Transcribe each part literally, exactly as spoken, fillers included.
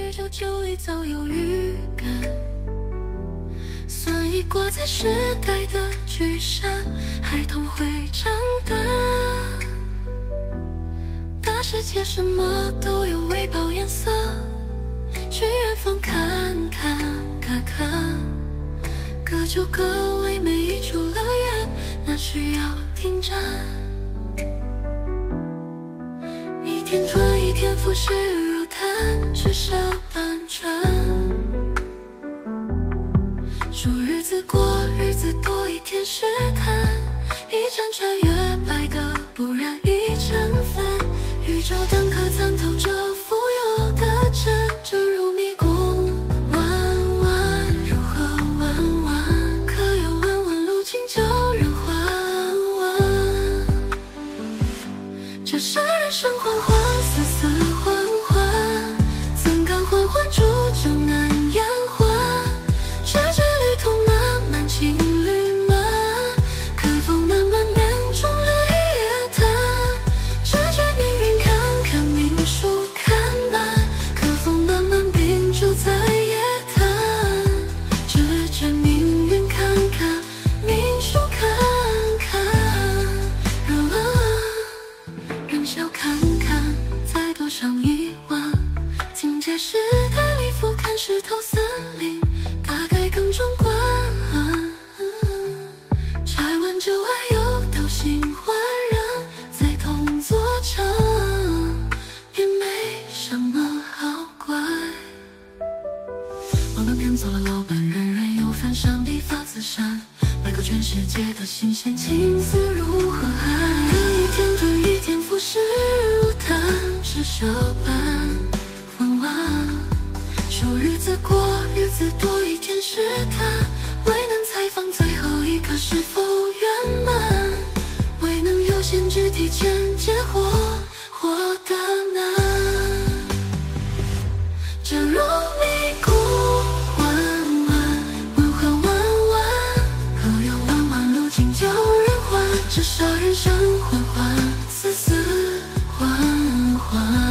宇宙就已早有预感，算已挂在时代的巨山，孩童会长大。大世界什么都有，微爆颜色，去远方看看看看，各就各位，每一处乐园那需要停站。一天转一天浮世如潭，只少半转。数日子过日子多，一天试探，一盏穿越百个，不染一尘凡。宇宙灯刻参透着富有的真，正如迷宫弯弯，如何弯弯？可有弯弯路径叫人缓缓。这是人生缓缓，丝丝缓缓，怎敢缓缓煮酒难言欢？世界旅途漫漫情侣漫，可否慢慢变中泪也淡？只觉命运看看命数看满，可否慢慢屏住在夜谈？只觉命运看看命数看看，让人笑看看，再多上一万，境界时代里俯瞰石头森林，大概更壮观。拆完旧爱又到新焕然，再同坐长，也没什么好怪。往南边走了老半，人人有翻山理发自山，百口全世界的新鲜情思如何爱？一天转一天浮世如潭，是小半缓缓。数日子过日子多，一天试探，未能采访最后一刻是否圆满，未能优先只提前结果，活得难。正如迷宫弯弯，弯环弯弯，可有弯弯路径叫人缓？至少人生缓缓，丝丝缓缓。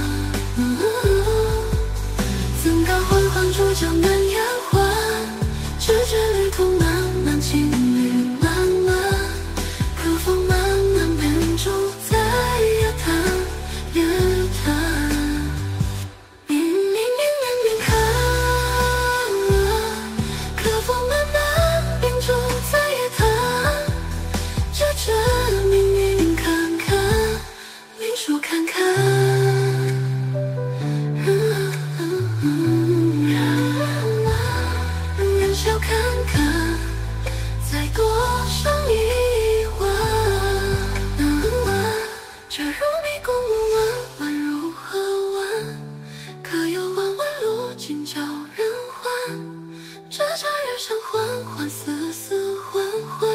怎敢缓缓煮酒难言欢？只觉旅途漫漫情侣漫漫，可否慢慢变住在夜谈夜谈？明明明明明看，可否慢慢变住在夜谈？只觉命运看看命数看看。人笑看看，再多上一万。这如迷宫弯弯如何弯？可有弯弯路径叫人缓？这这日上缓缓，丝丝缓缓。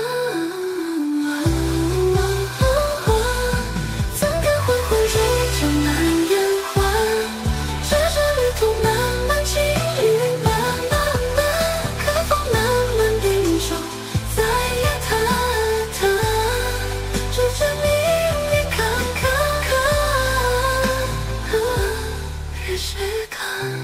怎敢缓缓煮酒难言欢？只觉旅途漫漫情侣漫漫漫，可否慢慢屏住在夜谈谈？只觉命运看看看，日时看。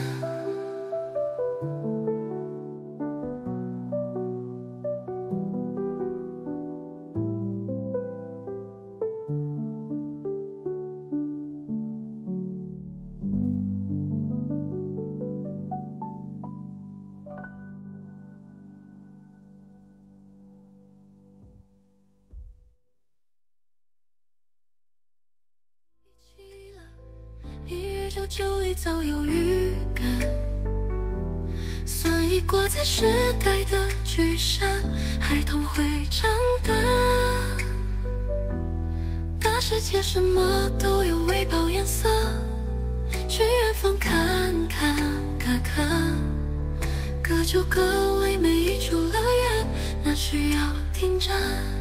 一宇宙就已早有预感，算已挂在时代的巨山，孩童会长大。大世界什么都有，微爆颜色，去远方看看看看，各就各位，每一处乐园那需要停站。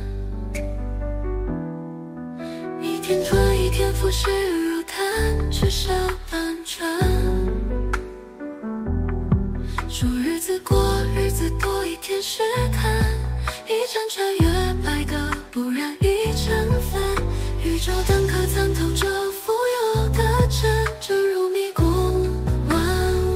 一天转一天浮世如潭，只少半转。数日子过日子多，一天试探，一盏穿越百个，不染一尘凡。宇宙灯刻参透着富有的真，正如迷宫弯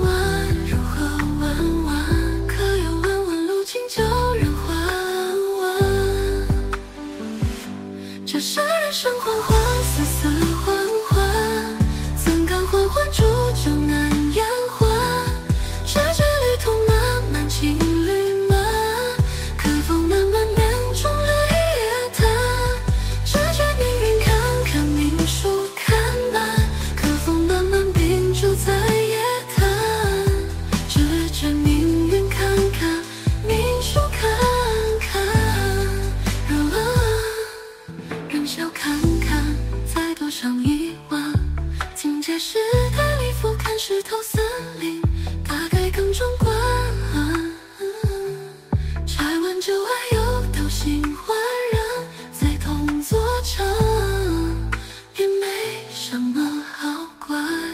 时代里俯瞰石头森林，大概更壮观。拆完旧爱又斗新换人，再同座城，也没什么好怪。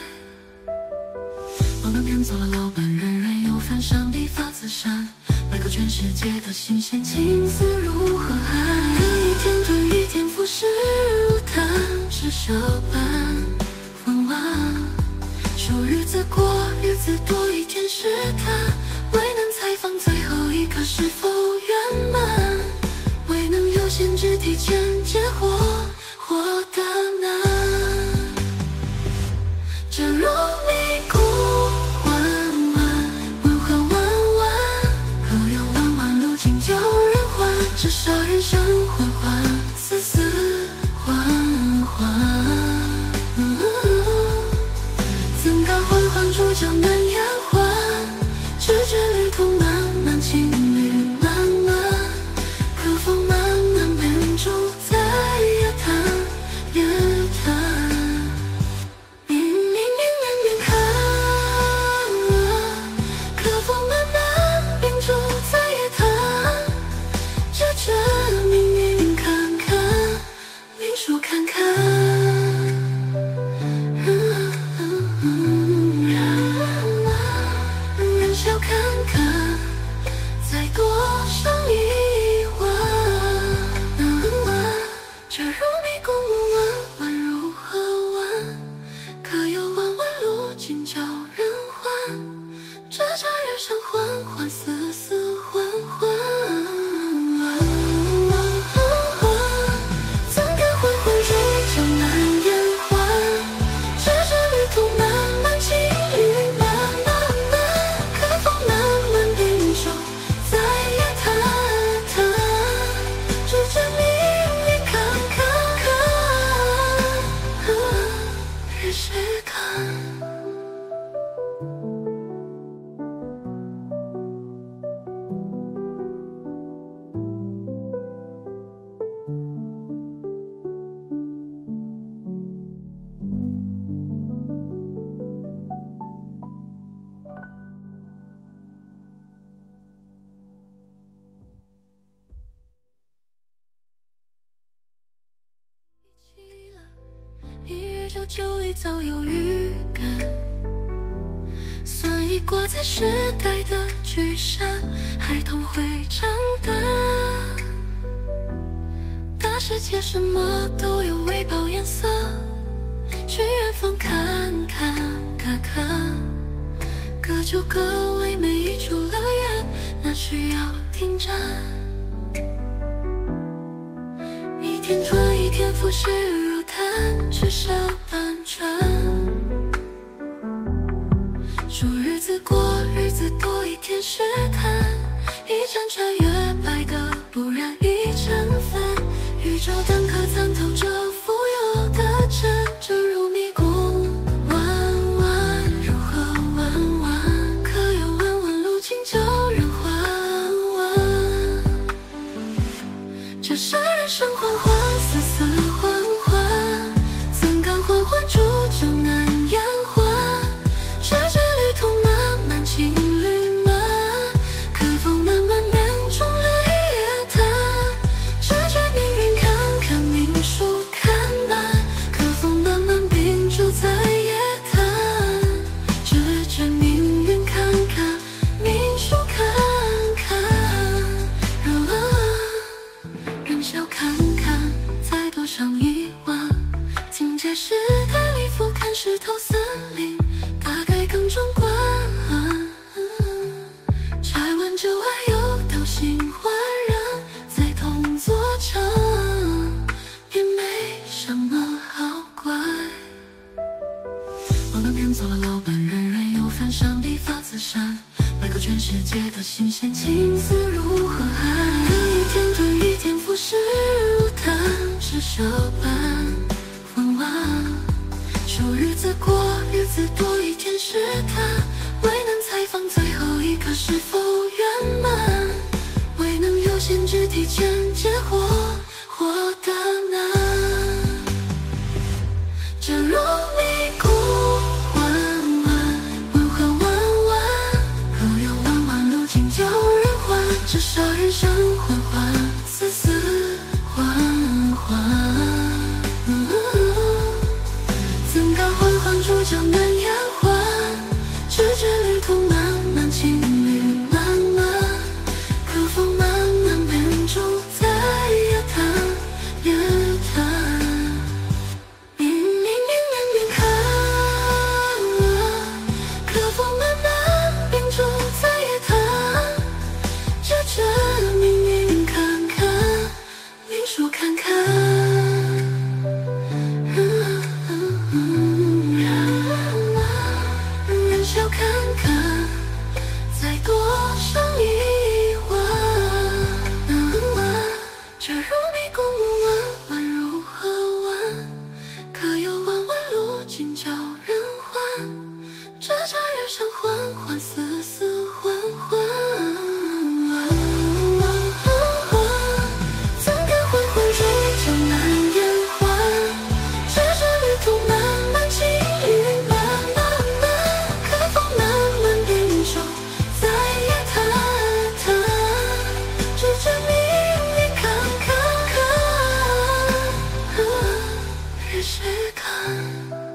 我们骗走了老板，人人有份，上帝发自善，摆个全世界的新鲜情思如何爱？一天对一天浮世如谈，是小半风晚。数日子过，日子多一天试探，未能采访最后一刻是否圆满，未能优先肢体间接活，活得难。这如迷宫弯弯，弯环弯弯，可有弯弯路径叫人还？这杀人生缓缓，丝丝缓缓，嗯，怎敢缓缓煮酒难言欢？直觉旅途漫漫，情侣漫漫，可否慢慢变住在夜谈夜谈？明明明明明看，可否慢慢变住在夜谈？这这命运看看，命数看看。笑看看，再多上一弯。这如迷宫弯弯如何弯？可有弯弯路径叫人还？这这日上缓缓，丝丝缓缓。怎敢缓缓煮酒难言欢？这这旅途漫漫，情侣漫漫。在夜谈谈，只知命运看看看，日时看。一遇就酒里早有预感，算已挂在时代的巨山，孩童会长大。大世界什么都有，微饱颜色，去远方看看看看，各就各位，每一处乐园那需要停站。一天转一天浮世如谈，只少半船。数日子过，日子多一天试探，一盏穿越百个，不染一尘帆。宇宙灯刻参透着富有的真，这如迷宫弯弯，如何弯弯？可有弯弯路径叫人还弯？这杀人生缓缓，丝丝缓缓，怎敢缓缓煮酒难言欢？这这旅途漫漫，情侣漫，可否慢慢变中日夜谈？这这命运看看，命数看满，可否慢慢并住在夜谈？这这命运看看，命数看看，人笑看看，再多上一弯。境界时代里俯瞰石头森林，大概更壮观。拆完旧爱又斗新换人，再同座城，也没什么好怪。我们骗走了老板，人人有份，上帝发自善，摆个全世界的新鲜情思如何爱？一天对一天浮世如谈，是小半风晚。数日子过，日子多一天试探，未能采访最后一刻是否圆满，未能优先肢体间接活，活得难。这如迷宫日上缓缓，丝丝缓缓。怎敢缓缓追究难言欢？只是旅途漫漫，际遇漫漫漫，可否慢慢变重，再也谈谈？只知命运坎坎坎，日时看。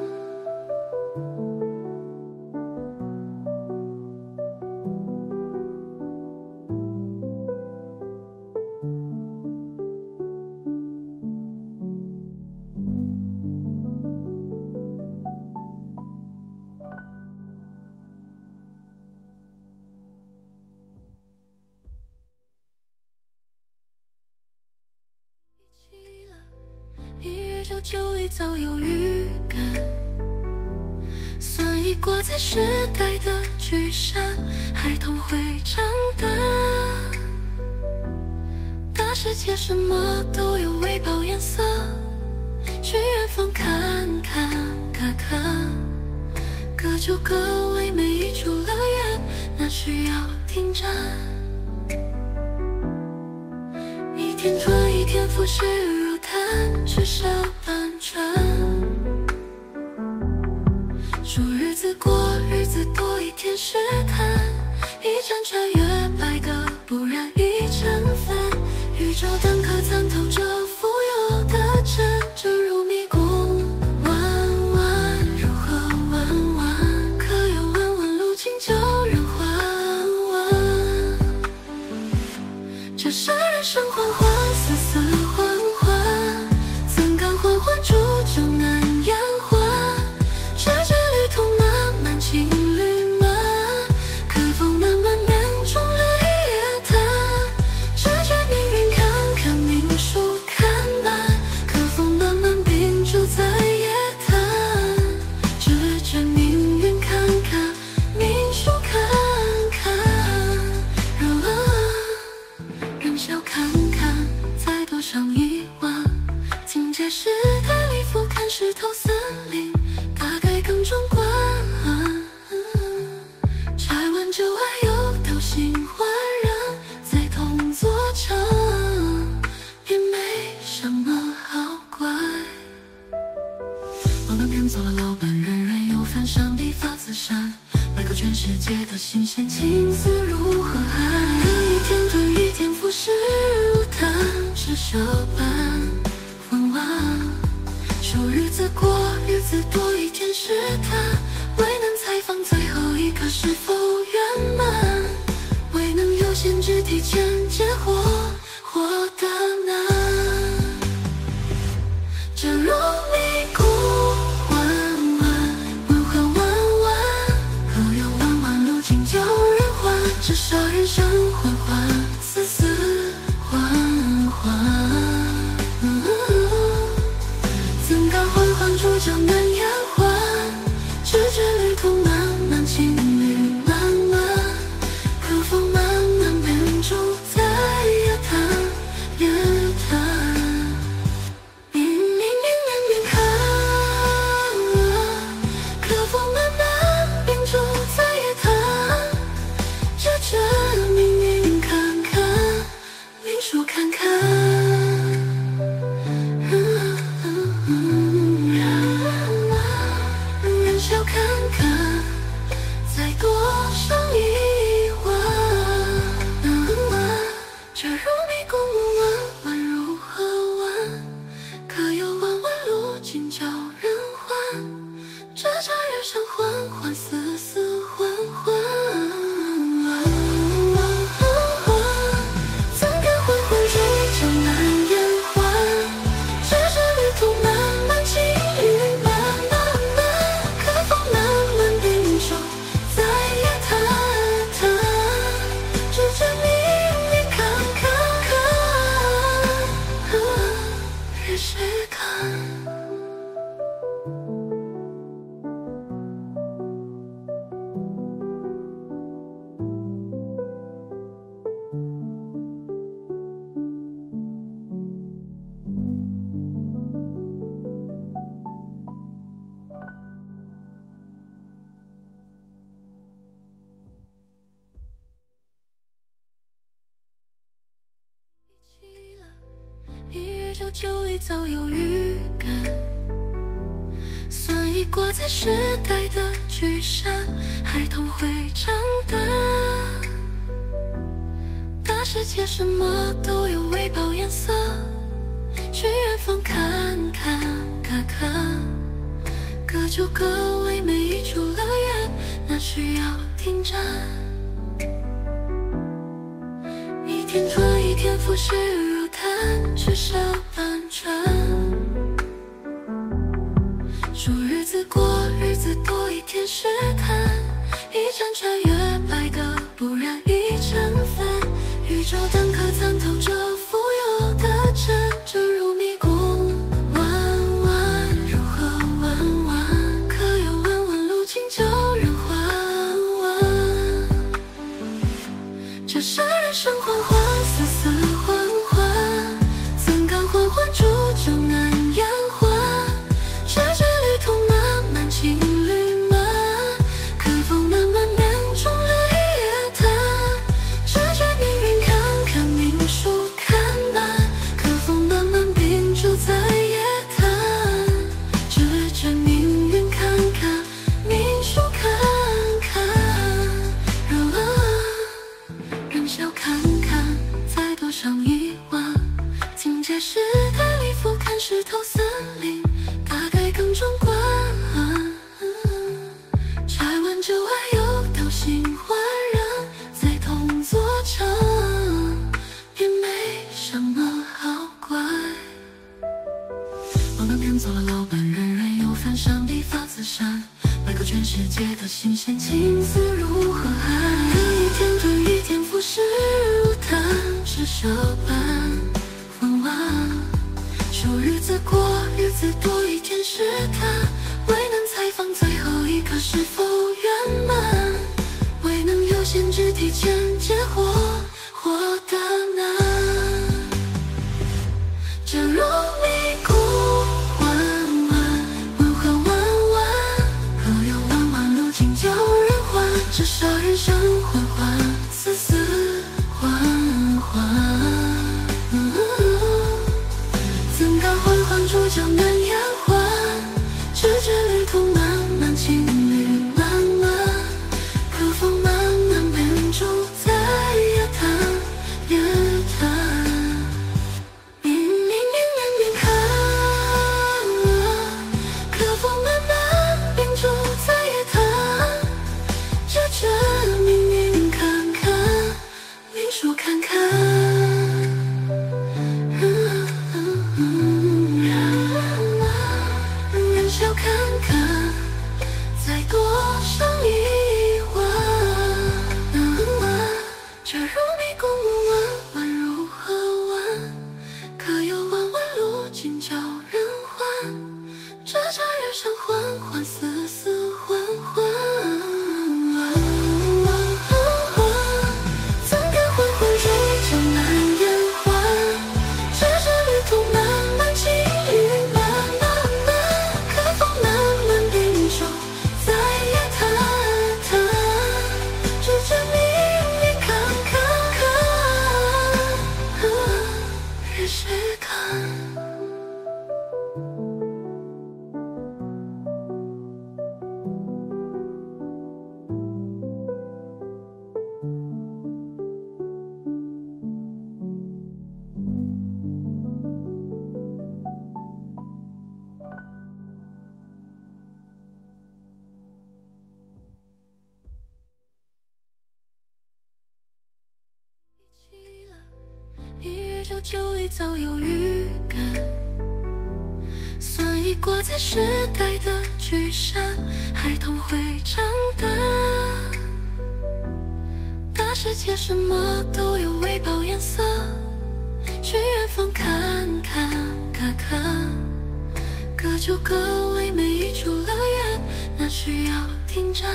一遇就酒里早有预感，算已挂在时代的巨山，孩童会长大。大世界什么都有，微饱颜色，去远方看看看看，各就各位，每一处乐园那需要停站。一天春一天复，时如弹，只少半转。数日子过，日子多，一天试探，一盏穿越百个，不染一尘帆。宇宙灯刻参透着富有的真，正如迷宫弯弯，如何弯弯？可有弯弯路径叫人缓缓？这是人生缓缓，丝丝缓缓，怎敢缓缓煮酒难言欢？只知旅途漫漫，情侣漫，可否慢慢变重，泪也淡？只觉命运坎坎，命数看满，可否慢慢秉烛再也谈？只觉命运坎坎，命数看看，人笑看看，再多上一万，境界时代里俯瞰石头森林，大概更壮观。拆完旧爱又掏新焕然，再同座城，也没什么好怪。我们变做了老板，人人有份，上帝发自山，百口全世界的新鲜情思如何爱？一天对一天复，时如弹，只少半缓缓。数日子过，日子多，一天试探，未能采访最后一刻是否圆满，未能优先只提前结果，活得难。正如迷宫弯弯，弯环弯弯，可有弯弯路径叫人缓？至少人生缓缓，丝丝缓缓。怎敢缓缓煮酒难言欢？只觉旅途漫漫，情侣漫漫，可否慢慢变重，再也谈也谈？明明明明明看，可否慢慢变重，再也谈？这这命运看看，命数看看。人笑看看，再多上一万。这如迷宫弯弯，如何弯？可有弯弯路径叫人缓？这这日上缓缓，丝丝缓缓。怎敢缓缓追究难言欢？只是旅途漫漫，际遇漫漫漫，可否慢慢就已早有预感，算已挂在时代的巨山，孩童会长大。大世界什么都有，微饱颜色，去远方看看看看，各就各位，每一处乐园那需要停站。一天转一天，浮世如潭，只少半船。数日子过，日子多一天试探，一盏穿越百个，不染一尘凡。宇宙当刻参透着富有的真，正如迷宫弯弯，如何弯弯？可有弯弯路径叫人缓缓。这是人生缓缓，丝丝缓缓，怎敢缓缓煮酒难言欢？世界旅途漫漫情侣漫，可否慢慢变中日夜谈？直觉命运看看命数看满，可否慢慢秉烛在夜谈？直觉命运看看命数看看，让人笑看看，再多上一万，境界时代里俯瞰石头森林，大概更壮观。拆完这外有道心焕然，再同坐长，也没什么好怪。我们变做了老板，人人有份，上帝发自山，百个全世界的新鲜情思如何爱？一天对一天，浮世如潭，只少半缓缓。数日子过，日子多一天试探，未能采访最后一刻是否圆满，未能优先只提前结果，活得难。正如迷宫弯弯，弯环弯弯，可有弯弯路径叫人缓？至少人生缓缓，丝丝缓缓。怎敢缓缓煮酒难言欢？直觉旅途漫漫，情侣漫漫，可否慢慢变烛在夜谈夜谈？明明明明明看，可否慢慢变烛在夜谈？直觉命运看看，命数看看。人笑看看，再多上一万。这如迷宫弯弯如何弯？可有弯弯路径叫人缓？这这日上缓缓，丝丝缓缓。怎敢缓缓煮酒难言欢？直觉旅途漫漫，情侣漫漫漫，可否慢慢秉烛在夜谈谈？直觉命运看看看，日时看。一遇就就已早有预感，算已挂在时代的巨山，孩童会长大。大世界什么都有，微饱颜色，去远方看看看看，各就各位，每一处乐园那需要停站。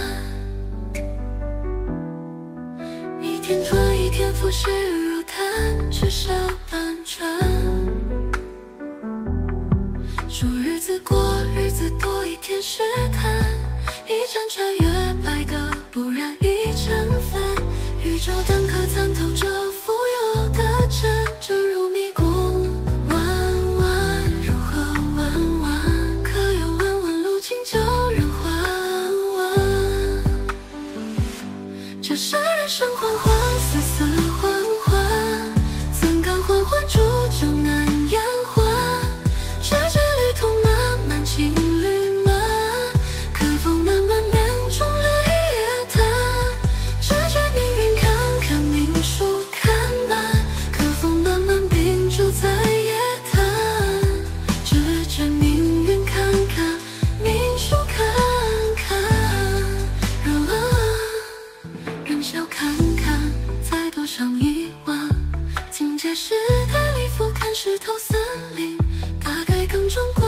一天转一天，浮世如潭，只少半船。数日子过，日子多一天试探，一盏穿越百个，不染一尘凡。宇宙当刻参透着富有的真，正如迷宫弯弯， 这是人生缓缓，丝丝缓缓，怎敢缓缓煮酒难言欢？世界旅途漫漫情侣们，可否慢慢变中日夜谈？只觉命运看看命数看满，可否慢慢秉烛在夜谈？只觉命运看看命数看看，人笑看看，再多上一晚，境界时代里俯瞰石头森林，大概更壮观。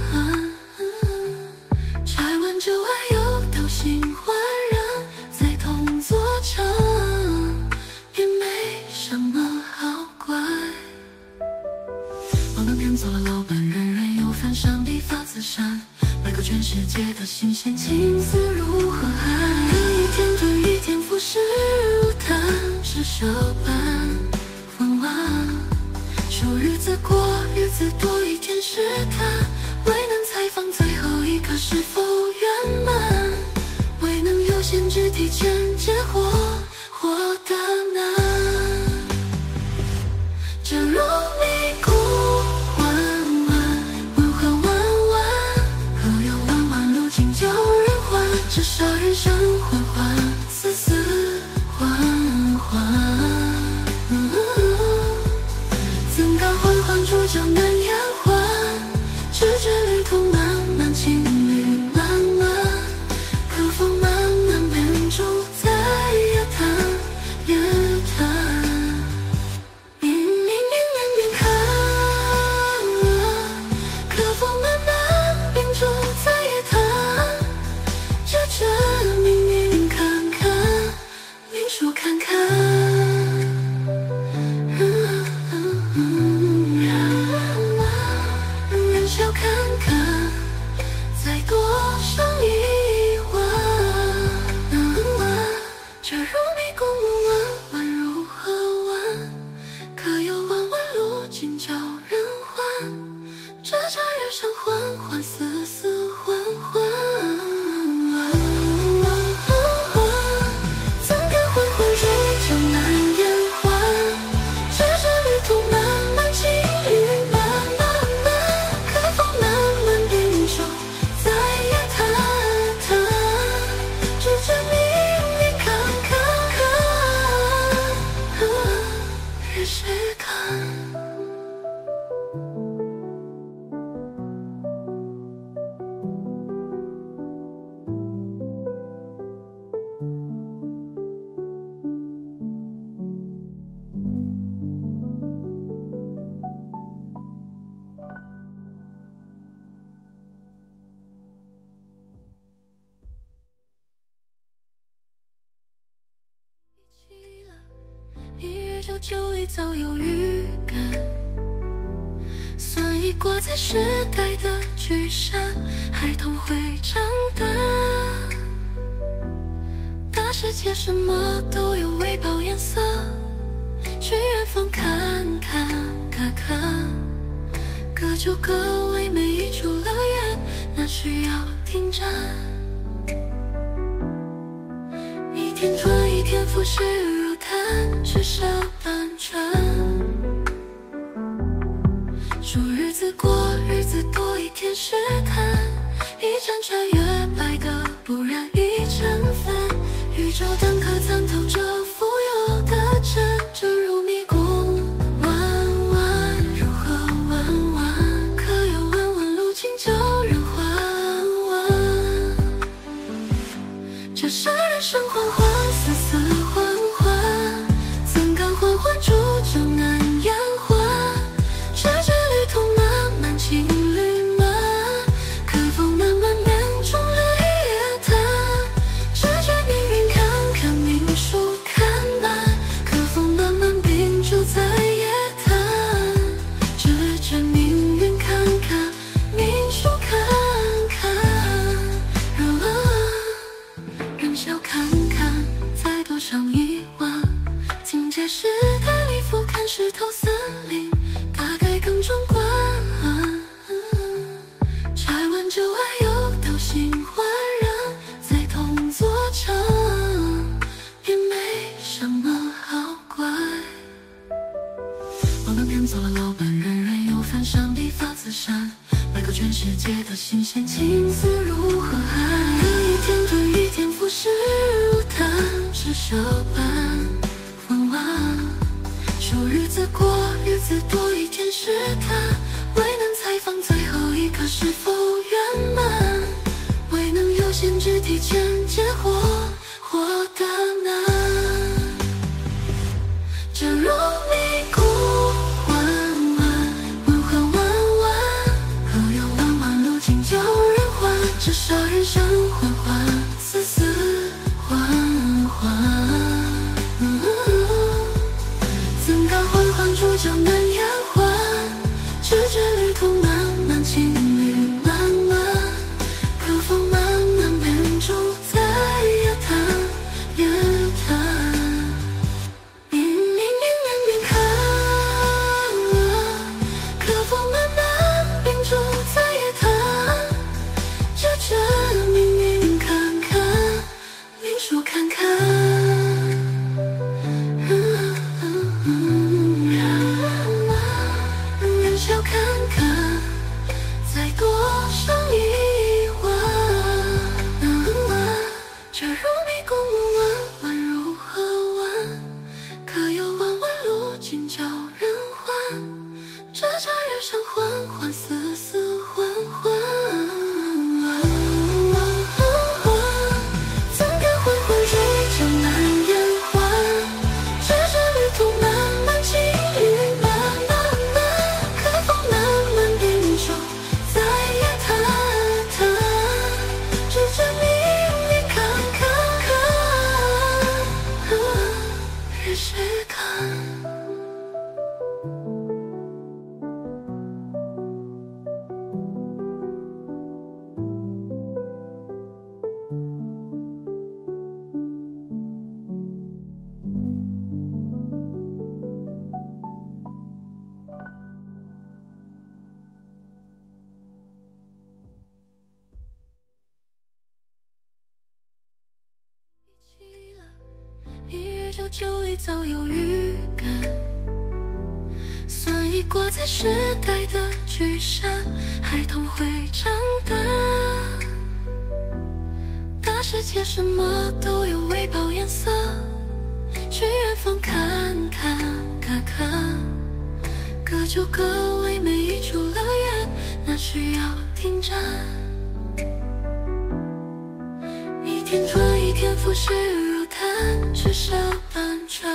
拆完旧爱又斗新焕然，再同坐长，也没什么好怪。我们变做了老板，人人有份，上帝发自山，买个全世界的新鲜情丝如何爱？一天对一天浮世如谈，是小半混乱。说日子过，日子多一天试探，未能采访最后一刻是否圆满，未能优先只提前结果，活得难。这如迷宫弯弯，弯环弯弯，可有弯弯路径叫人还？这杀人生缓缓，丝丝缓缓。怎敢缓缓煮酒难言欢？只觉旅途漫漫情侣漫漫，可否慢慢变烛在夜谈夜谈？明明明明明看，可否慢慢变烛在夜谈？只觉命运看看命数看看。笑看看，再多上一晚。这如迷宫弯弯如何弯？可有弯弯路径叫人还？这这日上缓缓，丝丝缓缓。怎敢缓缓煮酒难言欢？只是旅途漫漫情侣漫漫。在夜谈谈，只觉命运看看看，任谁看？一日久久已早有预感，算已挂在时代的巨山，孩童会长大。大世界什么都有，微饱颜色，去远方看看看看，各就各位，每一处乐园那需要停站。一天转一天浮世如谈，是小半船。说日子过，日子多一天试探，一盏穿越白的不染一尘粉，宇宙灯可参透这富有的真，这如迷宫弯弯，如何弯弯？可有弯弯路径叫人还弯？这是人生缓缓，丝丝缓缓，怎敢缓缓煮酒难言欢？世界旅途漫漫情侣们，可否慢慢变中日夜谈？只觉命运看看命数看满，可否慢慢秉烛在夜谈？只觉命运看看命数看看，人笑看看，再多上一晚，境界时代里俯瞰石头森林，大概更壮观。拆完旧爱又斗新焕然，再同坐长，也没少般风华。数日子过，日子多一天试探，未能采访最后一刻是否圆满，未能优先肢体间接活，活得难。这如迷宫弯弯，弯环弯弯，可有弯弯路径叫人还？这杀人生缓缓，丝丝缓缓。嗯怎敢缓缓煮酒难言欢？直至旅途漫漫，情侣漫漫，可否慢慢变住在夜谈夜谈？明明明明明看，可否慢慢变住在夜谈？这这明明看看，明说看看。笑看看，再多上一弯。这如迷宫弯弯如何弯？可有弯弯路径叫人还？这这日上缓缓，丝丝缓缓。怎敢缓缓追究难言还？这这旅途漫漫，情侣漫漫。一遇就酒里早有预感，算已挂在时代的巨山，孩童会长大。大世界什么都有，微饱颜色，去远方看看看看，各就各位，每一处乐园那需要停站。一天转一天浮世如谈，只少半船。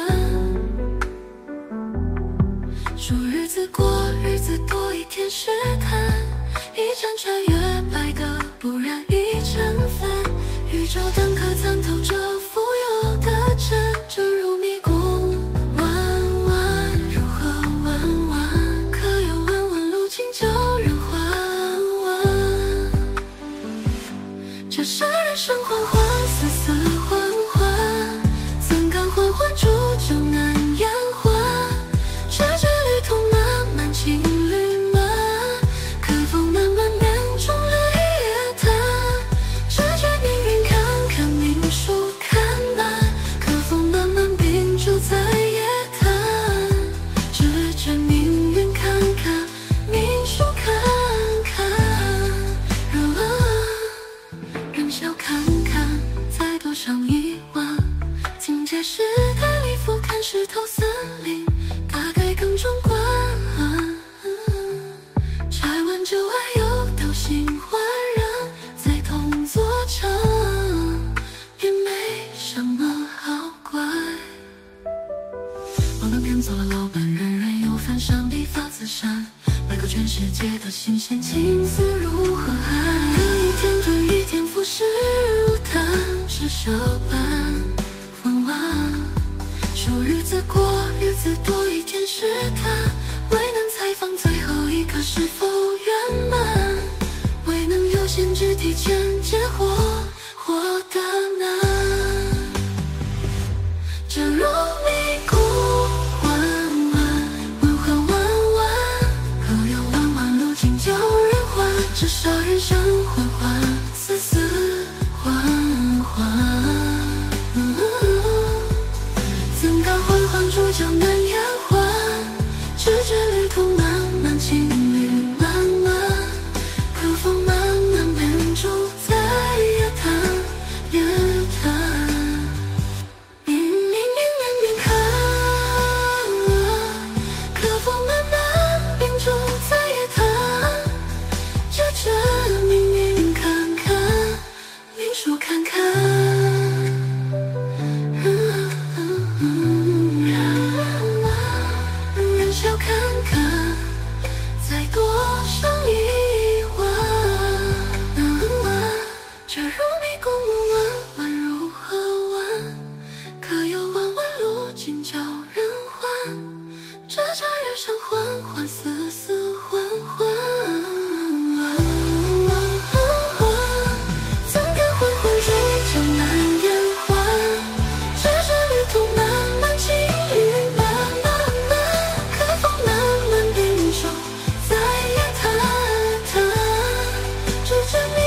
数日子过，日子多一天试探，一盏穿越百个，不染一尘帆。宇宙灯刻参透着富有的真，正如迷宫弯弯，如何弯弯？可有弯弯路径叫人还弯？这杀人生缓缓，丝丝缓缓，怎敢缓缓煮酒难言欢？这这旅途漫漫，情侣漫，可否慢慢变成了夜谈？这这命运看看，命数看满，可否慢慢并住在夜谈？这这命运看看，命数看看，人笑看看，再多上一弯。境界时代里俯瞰石头森林，大概更壮观。拆完旧爱又到新焕然，再同座城也没什么好怪。网灯骗走了老板，人人有份上帝发自山，百口全世界的新鲜情思如何爱？一天转一天浮世如谈，是少般风华。数日子过，日子多一天试探，未能采访最后一刻是否圆满，未能优先肢体间接活，活得难。这如迷宫弯弯，弯环弯弯，可有弯弯路径叫人还？这杀人生缓缓，丝丝缓缓。怎敢缓缓煮酒难言欢？直至旅途漫漫，情侣漫漫，可否慢慢变住在夜谈夜住着你。